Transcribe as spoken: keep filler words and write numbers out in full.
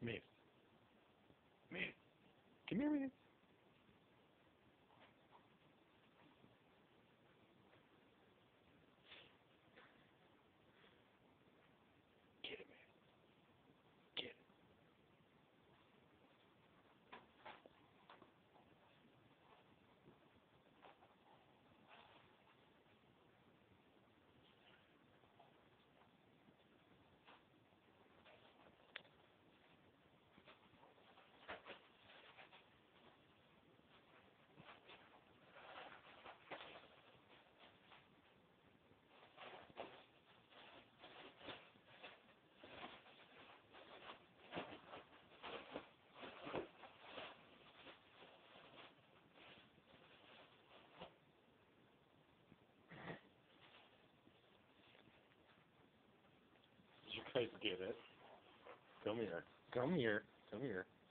Me. Me. Come here, man. Get it, man. Get it. Did you guys get it? Come here. Come here. Come here.